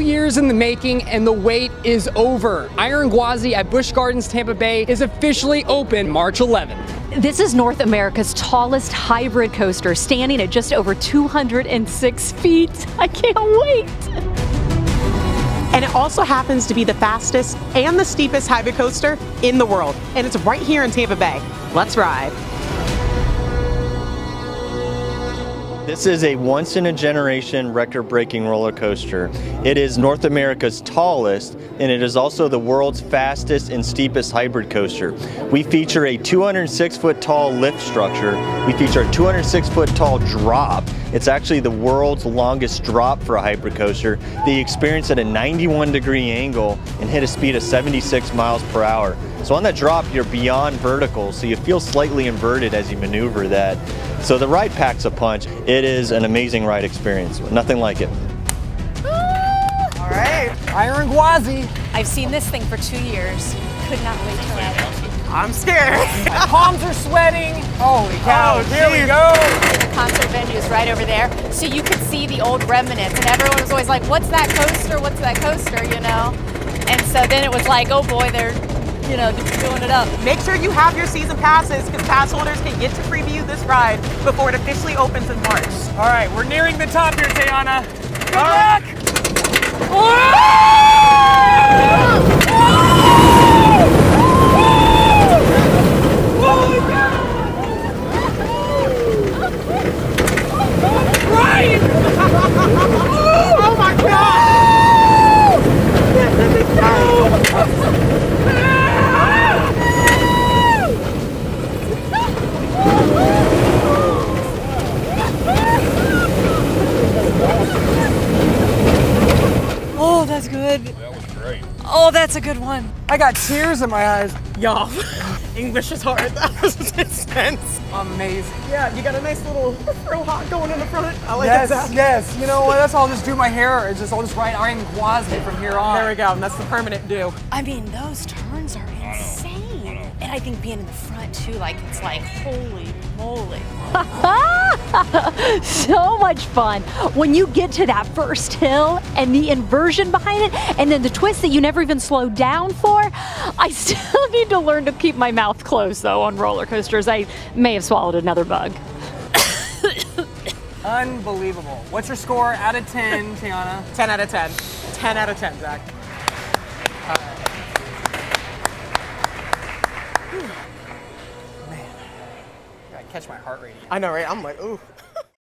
years in the making and the wait is over. Iron Gwazi at Busch Gardens, Tampa Bay is officially open March 11th. This is North America's tallest hybrid coaster, standing at just over 206 feet. I can't wait. And it also happens to be the fastest and the steepest hybrid coaster in the world. And it's right here in Tampa Bay. Let's ride. This is a once-in-a-generation record-breaking roller coaster. It is North America's tallest, and it is also the world's fastest and steepest hybrid coaster. We feature a 206-foot tall lift structure. We feature a 206-foot tall drop. It's actually the world's longest drop for a hybrid coaster. They experience at a 91-degree angle and hit a speed of 76 miles per hour. So on that drop, you're beyond vertical, so you feel slightly inverted as you maneuver that. So the ride packs a punch. It is an amazing ride experience. Nothing like it. All right, Iron Gwazi. I've seen this thing for 2 years. Could not wait to ride it. I'm scared. My palms are sweating. Holy cow, here we go. The concert venue is right over there, so you could see the old remnants, and everyone was always like, what's that coaster, what's that coaster, you know? And so then it was like, oh boy, they're, you know, doing it up. Make sure you have your season passes because pass holders can get to preview this ride before it officially opens in March. All right, we're nearing the top here, Tayana. Good luck! Oh my God! This is Oh, that's good. That was great. Oh, that's a good one. I got tears in my eyes. Y'all, English is hard. That was intense. Amazing. Yeah, you got a nice little fro hot going in the front. I like Yes, that. yes. You know what? That's I'll just do my hair. I'll just write Iron Gwazi from here on. There we go. And that's the permanent do. I mean, those turns are insane. And I think being in the front too, like it's like, holy moly. So much fun. When you get to that first hill and the inversion behind it, and then the twist that you never even slowed down for, I still need to learn to keep my mouth closed though on roller coasters. I may have swallowed another bug. Unbelievable. What's your score out of 10, Tiana? 10 out of 10. 10 out of 10, Zach. Man, gotta catch my heart rate. I know, right? I'm like, ooh.